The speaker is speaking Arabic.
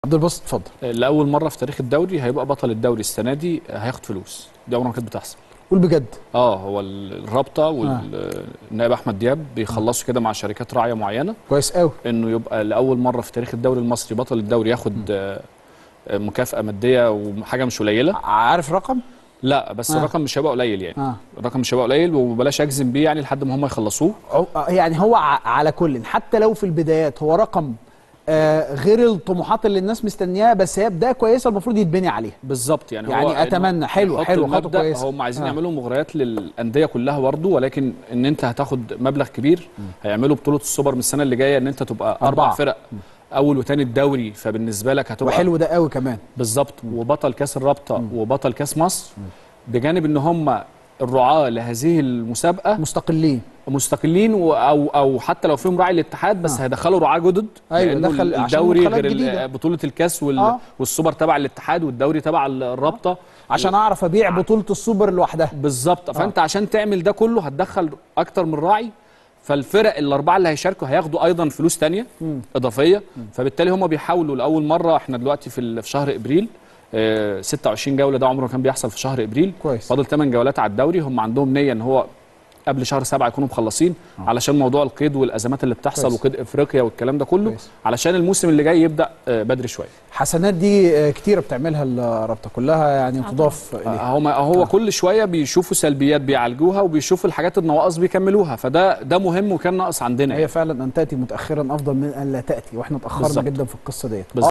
عبد الباسط اتفضل. لاول مره في تاريخ الدوري هيبقى بطل الدوري السنه دي هياخد فلوس، دي عمرها ما كانت بتحصل. قول بجد. هو الرابطه والنائب احمد دياب بيخلصوا كده مع شركات راعيه معينه. كويس قوي. انه يبقى لاول مره في تاريخ الدوري المصري بطل الدوري ياخد مكافاه ماديه وحاجه مش قليله. عارف رقم؟ لا بس الرقم مش هيبقى قليل يعني. الرقم مش هيبقى قليل، وبلاش اجزم بيه يعني لحد ما هم يخلصوه. يعني هو على كل، حتى لو في البدايات هو رقم غير الطموحات اللي الناس مستنياها، بس هي بدايه كويسه المفروض يتبني عليها. بالظبط يعني هو اتمنى حلو خطوه كويسه. هم عايزين يعملوا مغريات للانديه كلها برضه، ولكن ان انت هتاخد مبلغ كبير. هيعملوا بطوله السوبر من السنه اللي جايه ان انت تبقى 4 فرق اول وثاني الدوري، فبالنسبه لك هتبقى وحلو ده قوي كمان. بالظبط. وبطل كاس الرابطه وبطل كاس مصر، بجانب ان هم الرعاه لهذه المسابقه مستقلين او حتى لو فيهم راعي الاتحاد بس هيدخلوا رعاه جدد. ايوه دخل الدوري غير بطوله الكاس والسوبر تبع الاتحاد والدوري تبع الرابطه، عشان اعرف ابيع بطوله السوبر لوحدها. بالظبط. فانت عشان تعمل ده كله هتدخل اكتر من راعي، فالفرق الاربعه اللي هيشاركوا هياخدوا ايضا فلوس ثانيه اضافيه. فبالتالي هم بيحاولوا لاول مره، احنا دلوقتي في شهر ابريل 26 جوله، ده عمره ما كان بيحصل في شهر ابريل. كويس. فاضل 8 جولات على الدوري، هم عندهم نيه ان هو قبل شهر 7 يكونوا مخلصين علشان موضوع القيد والازمات اللي بتحصل. كويس. وقيد افريقيا والكلام ده كله. كويس. علشان الموسم اللي جاي يبدا بدري شويه. حسنات دي كتيره بتعملها الرابطه كلها يعني، تضاف اليها. هو كل شويه بيشوفوا سلبيات بيعالجوها، وبيشوفوا الحاجات النواقص بيكملوها، فده مهم وكان ناقص عندنا. هي فعلا ان تاتي متاخرا افضل من ان لا تاتي، واحنا اتاخرنا جدا في القصه ديت.